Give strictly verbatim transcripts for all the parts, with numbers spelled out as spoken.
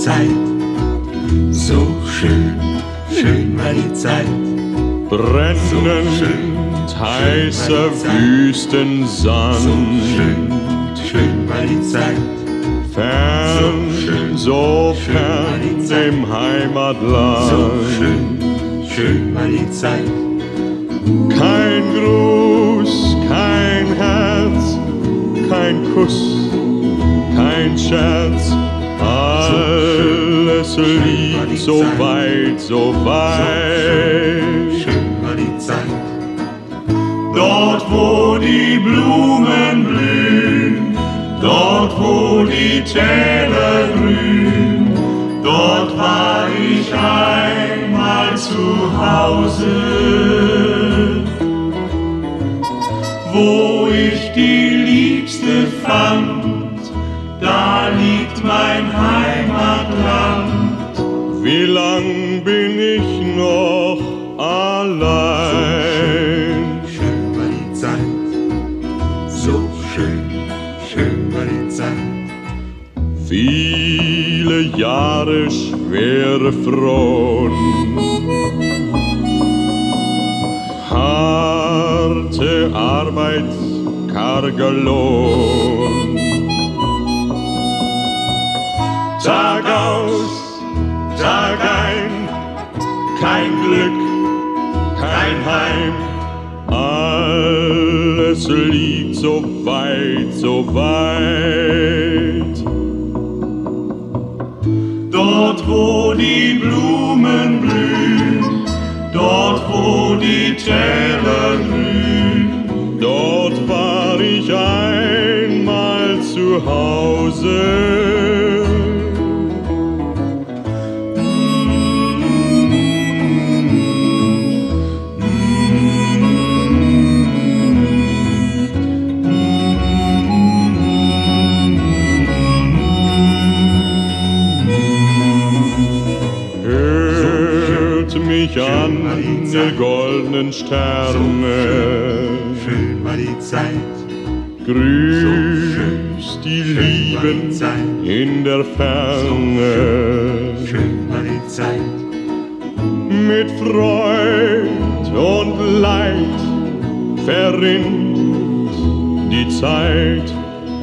Zeit, so schön, schön war die Zeit. Brennend heißer Wüstensand, so schön, schön war die Zeit. Fern, so schön, so schön war die fern Zeit. im Heimatland. So schön, schön war die Zeit. Kein Gruß, kein Herz, kein Kuss, kein Scherz. Alles liegt so weit, so weit. Schön war die Zeit. Dort, wo die Blumen blühen, dort, wo die Täler grün, dort war ich einmal zu Hause. Wo ich die Liebste fand, da liegt mein Heimatland. Wie lang bin ich noch allein? Schön war die Zeit, so schön, schön war die Zeit. Viele Jahre schwere Front, harte Arbeit, karger Lohn. Tag aus, Tag ein, kein Glück, kein Heim. Alles liegt so weit, so weit. Dort, wo die Blumen blühen, dort, wo die Täler grün, dort war ich einmal zu Hause. Mich an die goldenen Sterne, schön war die Zeit, grüßt die Lieben in der Ferne. Schön war die Zeit, mit Freud und Leid verrinnt die Zeit.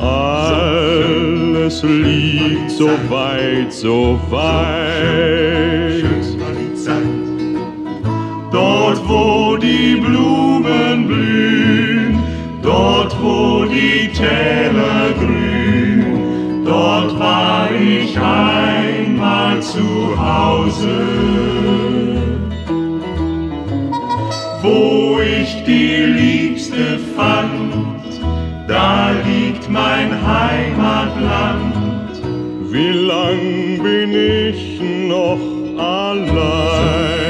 Alles liegt so weit, so weit. Schön war die Zeit. Dort, wo die Blumen blühen, dort, wo die Täler grün, dort war ich einmal zu Hause. Wo ich die Liebste fand, da liegt mein Heimatland. Wie lang bin ich noch allein?